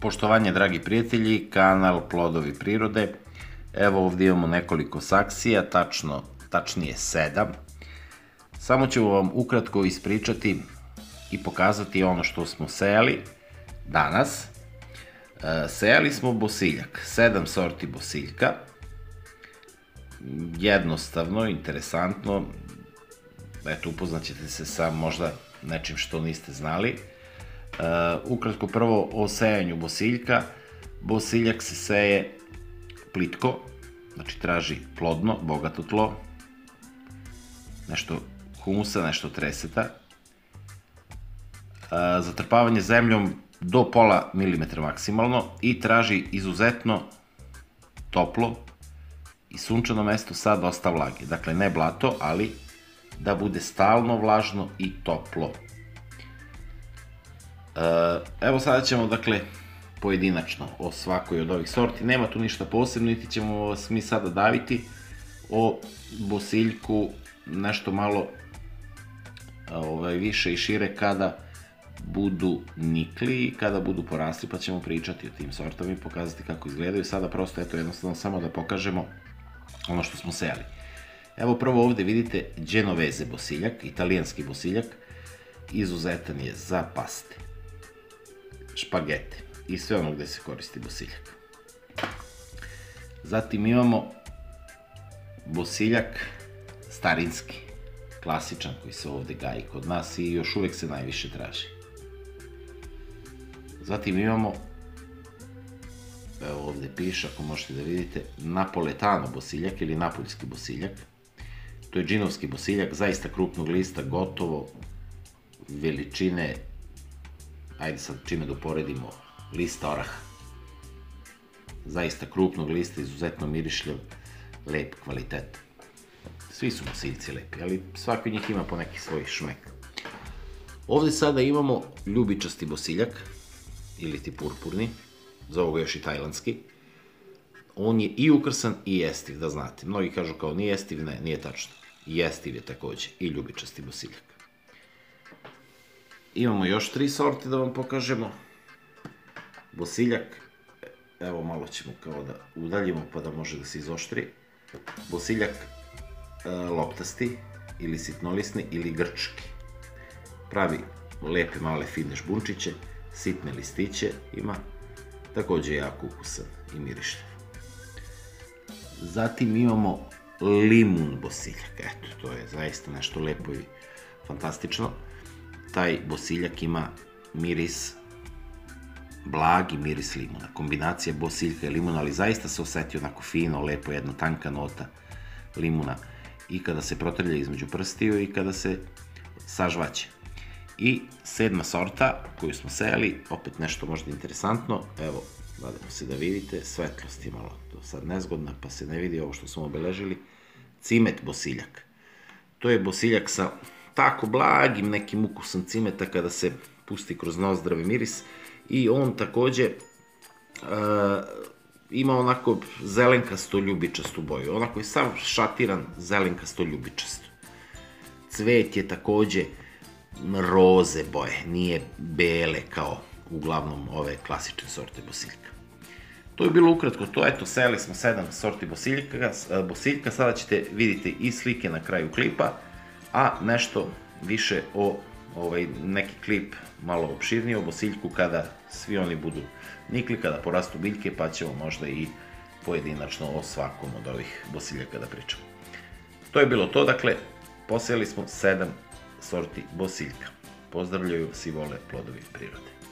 Poštovanje, dragi prijatelji, kanal Plodovi prirode. Evo ovdje imamo nekoliko saksija, tačnije 7. Samo ću vam ukratko ispričati i pokazati ono što smo sejali danas. Sejali smo bosiljak, 7 sorti bosiljka. Jednostavno, interesantno, eto, upoznat ćete se sa možda nečim što niste znali. Ukratko prvo o sejanju bosiljka. Bosiljak se seje plitko, znači traži plodno, bogato tlo, nešto humusa, nešto treseta. Zatrpavanje zemljom do pola milimetra maksimalno i traži izuzetno toplo i sunčano mesto sa dosta vlage. Dakle, ne blato, ali da bude stalno vlažno i toplo. Evo sada ćemo, dakle, pojedinačno o svakoj od ovih sorti. Nema tu ništa posebno, niti ćemo vas mi sada daviti. O bosiljku nešto malo više i šire kada budu nikli i kada budu porasli, pa ćemo pričati o tim sortama i pokazati kako izgledaju. Sada prosto, eto, jednostavno samo da pokažemo ono što smo sejali. Evo prvo ovde vidite Genovese bosiljak, italijanski bosiljak, izuzetan je za paste, špagete i sve ono gde se koristi bosiljak. Zatim imamo bosiljak starinski, klasičan, koji se ovde gaji kod nas i još uvek se najviše traži. Zatim imamo, evo ovde piše, ako možete da vidite, Napoletano bosiljak ili napoljski bosiljak. To je džinovski bosiljak, zaista krupnog lista, gotovo veličine, ajde sad čime da uporedimo, lista oraha. Zaista krupnog lista, izuzetno mirišljiv, lep kvalitet. Svi su bosiljci lepi, ali svaki od njih ima po neki svoj šmek. Ovde sada imamo ljubičasti bosiljak, ili ti purpurni, zovu ga još i tajlandski. On je i ukrasan i jestiv, da znate. Mnogi kažu kao nije jestiv, ne, nije tačno. Jestiv je takođe i ljubičasti bosiljak. Imamo još 3 sorte da vam pokažemo. Bosiljak, evo malo ćemo kao da udaljimo pa da može da se izoštri. Bosiljak loptasti ili sitnolisni ili grčki. Pravi lepe male fine žbunčiće, sitne listiće ima, takođe je jako ukusan i mirišljiv. Zatim imamo limun bosiljak, eto, to je zaista nešto lepo i fantastično. Taj bosiljak ima miris, blagi miris limuna, kombinacija bosiljka i limuna, ali zaista se oseti onako fino, lepo, jedna tanka nota limuna i kada se protrlja između prstiju i kada se sažvaće. I 7. sorta koju smo sejali, opet nešto možda interesantno, evo, nadamo se da vidite, svetlost je malo to sad nezgodna, pa se ne vidi ovo što smo obeležili, cimet bosiljak. To je bosiljak sa tako blagim nekim ukusom cimeta kada se pusti kroz nos zdravi miris i on takođe ima onako zelenkasto ljubičastu boju, onako je sav šatiran zelenkasto ljubičasto. Cvet je takođe roze boje, nije bele kao uglavnom ove klasične sorte bosiljka. To je bilo ukratko to, eto, sejali smo 7 sorti bosiljka, sada ćete vidjeti i slike na kraju klipa, a nešto više o neki klip malo opširnije o bosiljku kada svi oni budu nikli, kada porastu biljke, pa ćemo možda i pojedinačno o svakom od ovih bosiljaka da pričamo. To je bilo to, dakle, posejali smo 7 sorti bosiljka. Pozdravljaju, svi vole Plodovi prirode.